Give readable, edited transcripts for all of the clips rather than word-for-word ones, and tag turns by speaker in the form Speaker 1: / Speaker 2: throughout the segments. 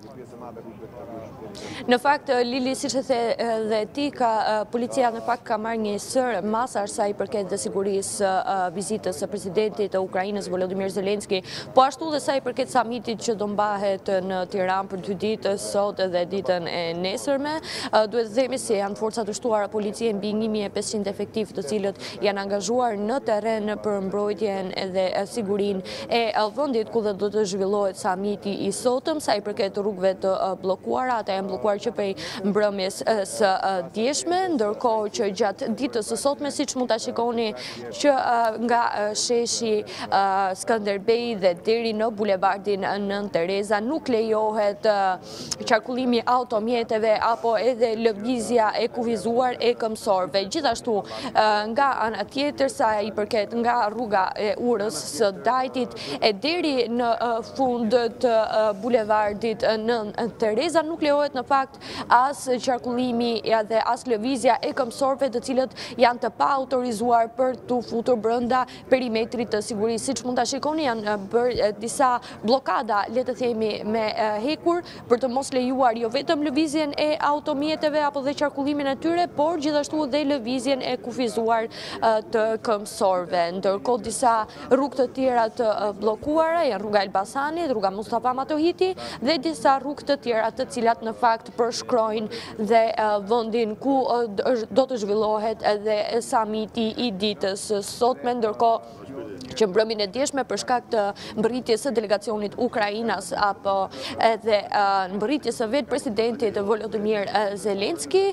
Speaker 1: Në fakt, Lili, siç e the dhe ti, policia në fakt ka marrë një sër masa sa i përket dhe sigurisë vizitës së Presidentit të Ukrainës Volodymir Zelensky, po ashtu dhe sa i përket samitit që do mbahet në Tiranë për 2 ditë, sot dhe ditën e nesërme. Duhet të themi se janë forcat të shtuara policie mbi 1500 efektiv të cilët janë angazhuar në terren për mbrojtjen edhe sigurinë e vendit ku do të zhvillohet samiti i sotëm. Sa i përket rrugëve të bllokuara, ata janë bllokuar që prej mbrëmjes së djeshme, ndërkohë që gjatë ditës së sotme, siç mund ta shikoni, që nga sheshi Skënderbej dhe deri në bulevardin Nën Tereza nuk lejohet qarkullimi automjeteve apo edhe lëvizja e kufizuar e këmbësorëve. Gjithashtu, nga ana tjetër, sa i përket nga rruga e Urës së Dajtit e deri në fund të bulevardit Nën Tereza nuk lejohet në fakt as qarkullimi dhe as lëvizja e këmbësorëve të cilët janë të pa autorizuar për të futur brenda perimetrit të sigurisë. Siç mund ta shikoni, janë bërë disa bllokada, le të themi, me hekur për të mos lejuar jo vetëm lëvizjen e automjeteve apo dhe qarkullimin e tyre, por gjithashtu dhe lëvizjen e kufizuar të këmbësorëve. Ndërkohë disa rrugë të tjera të bllokuara janë rruga Elbasanit, rruga Mustafa Matohiti dhe disa rrugë të tjera të cilat në fakt përshkrojnë dhe vendin ku do të zhvillohet edhe samiti i ditës sotme, ndërkohë që mbrëmjen e djeshme për shkak të mbërritjes së delegacionit Ukrainas apo edhe mbërritjes së vet presidentit Volodymir Zelensky,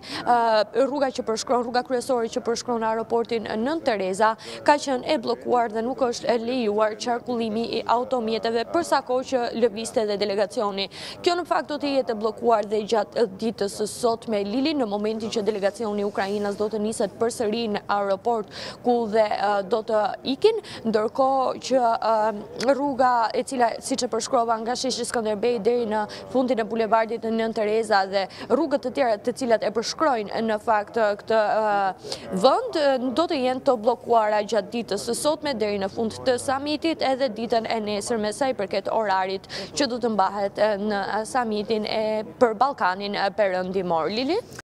Speaker 1: rruga që përshkron, rruga kryesore që përshkron aeroportin Nën Tereza ka qenë e bllokuar dhe nuk është lejuar qarkullimi i automjeteve për sa kohë që lëvizte dhe delegacioni. Kjo në fakt do të jetë bllokuar dhe gjatë ditës së sotme, Lili, në momentin që delegacioni Ukrainas do të niset përsëri në aeroport ku dhe do të ikin, ndërkohë që rruga e cila, siç e përshkrova, nga sheshi Skënderbej deri në fundin e bulevardit Nën Tereza dhe rrugët të tjera të cilat e përshkrojnë në fakt këtë vend do të jenë të bllokuara gjatë ditës së sotme deri në fund të samitit edhe ditën e nesërme sa i përket orarit që do të mbahet në samitin për Ballkanin perëndimor. Lili?